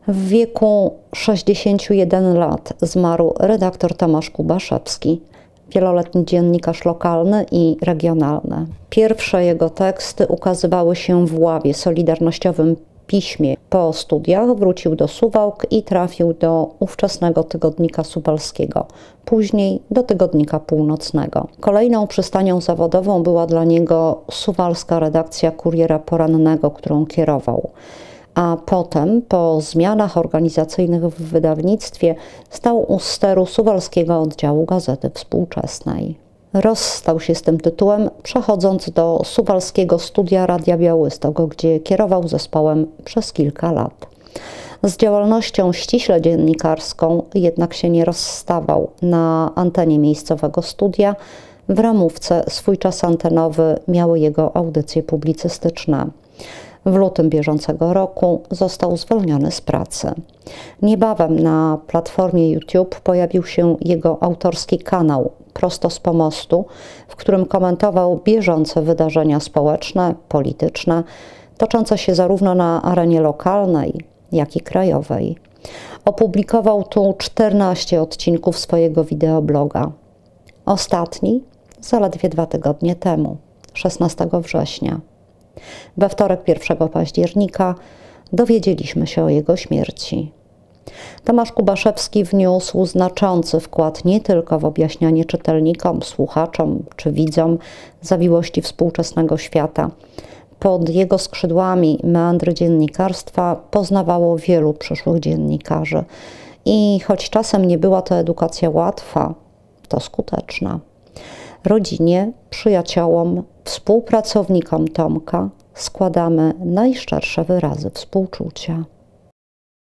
W wieku 61 lat zmarł redaktor Tomasz Kubaszewski, wieloletni dziennikarz lokalny i regionalny. Pierwsze jego teksty ukazywały się w Ławie, solidarnościowym piśmie. Po studiach wrócił do Suwałk i trafił do ówczesnego Tygodnika Suwalskiego, później do Tygodnika Północnego. Kolejną przystanią zawodową była dla niego suwalska redakcja Kuriera Porannego, którą kierował. A potem, po zmianach organizacyjnych w wydawnictwie, stał u steru suwalskiego oddziału Gazety Współczesnej. Rozstał się z tym tytułem, przechodząc do suwalskiego studia Radia Białystok, gdzie kierował zespołem przez kilka lat. Z działalnością ściśle dziennikarską jednak się nie rozstawał. Na antenie miejscowego studia w ramówce swój czas antenowy miały jego audycje publicystyczne. W lutym bieżącego roku został zwolniony z pracy. Niebawem na platformie YouTube pojawił się jego autorski kanał Prosto z Pomostu, w którym komentował bieżące wydarzenia społeczne, polityczne, toczące się zarówno na arenie lokalnej, jak i krajowej. Opublikował tu 14 odcinków swojego wideobloga. Ostatni zaledwie 2 tygodnie temu, 16 września. We wtorek 1 października dowiedzieliśmy się o jego śmierci. Tomasz Kubaszewski wniósł znaczący wkład nie tylko w objaśnianie czytelnikom, słuchaczom czy widzom zawiłości współczesnego świata. Pod jego skrzydłami meandry dziennikarstwa poznawało wielu przyszłych dziennikarzy. I choć czasem nie była to edukacja łatwa, to skuteczna. Rodzinie, przyjaciołom, współpracownikom Tomka składamy najszczersze wyrazy współczucia.